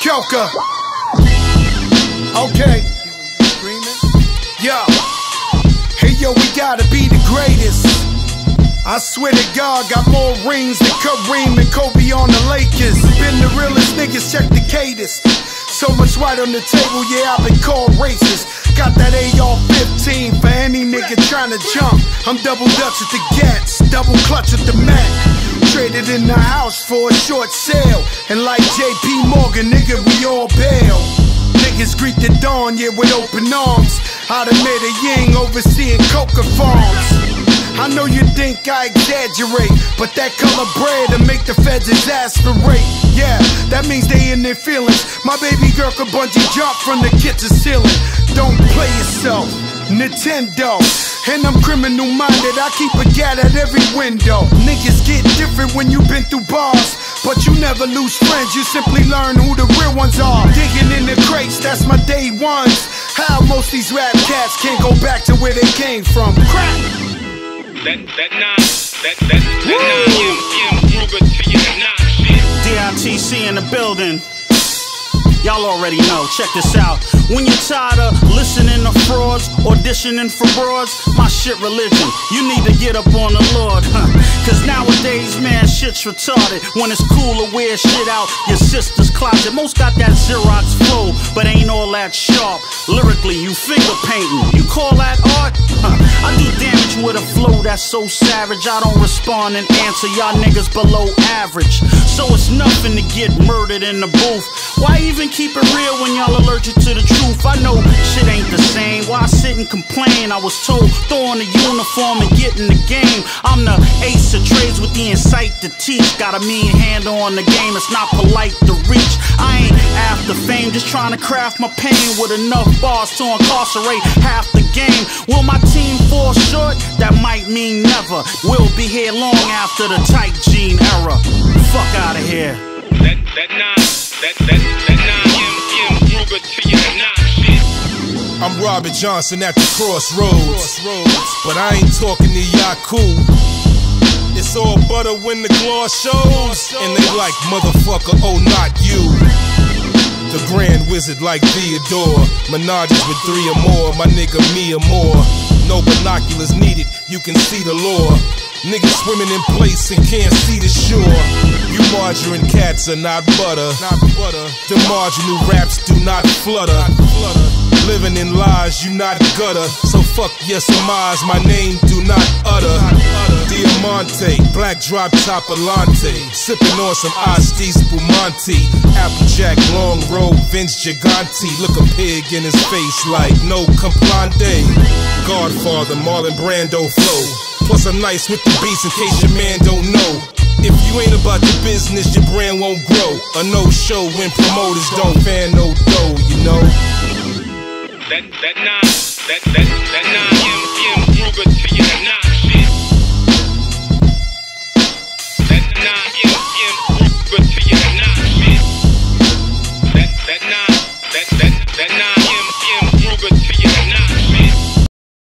Joker. Okay. Yo. Hey yo, we gotta be the greatest. I swear to God, got more rings than Kareem and Kobe on the Lakers. Been the realest niggas, check the cadence. So much white on the table, yeah, I've been called racist. Got that AR-15 for any nigga trying to jump. I'm double Dutch with the Gats, double clutch with the Mac. Traded in the house for a short sale. And like JP Morgan, nigga, we all bail. Niggas greet the dawn, yeah, with open arms. I'd have made a ying overseeing coca farms. I know you think I exaggerate, but that color bread to make the feds exasperate. Yeah, that means they in their feelings. My baby girl could bungee jump from the kitchen ceiling. Don't play yourself, Nintendo. And I'm criminal minded, I keep a gat at every window. Niggas get different when you've been through bars, but you never lose friends, you simply learn who the real ones are. Digging in the crates, that's my day ones. How most these rap cats can't go back to where they came from. Crack! That 9M Ruger to your knock shit. DITC in the building. Y'all already know, check this out. When you're tired of listening to frauds, auditioning for broads, my shit religion, you need to get up on the Lord, Cause nowadays, man, shit's retarded. When it's cool to wear shit out your sister's closet. Most got that Xerox flow, but ain't all that sharp. Lyrically, you finger painting, you call that art? I do damage with a flow that's so savage, I don't respond and answer, y'all niggas below average. So it's nothing to get murdered in the booth. Why even keep it real when y'all allergic to the truth? I know shit ain't the same. Why sit and complain? I was told throw on the uniform and get in the game. I'm the ace of trades with the insight to teach. Got a mean handle on the game, it's not polite to reach. I ain't after fame, just trying to craft my pain with enough bars to incarcerate half the game. Will my team fall short? That might mean never. We'll be here long after the tight jean era. Fuck out of here. That 9M Ruger to your knock shit. I'm Robert Johnson at the crossroads, but I ain't talking to Yaku. It's all butter when the gloss shows, and they like, motherfucker, oh not you. The grand wizard like Theodore, menages with 3 or more, my nigga me or more. No binoculars needed, you can see the lore. Niggas swimming in place and can't see the shore. You margarine cats are not butter. The marginal raps do not flutter. Living in lies, you not gutter. So fuck your surmise, my name do not utter. Diamante, black drop top Alante. Sipping on some Asti Spumante. Applejack, long robe, Vince Gigante. Look a pig in his face like no complande. Godfather, Marlon Brando flow. Plus I'm nice with the beats in case your man don't know. If you ain't about the business, your brand won't grow. A no-show when promoters don't fan no dough, you know. That 9M Ruger to your knock.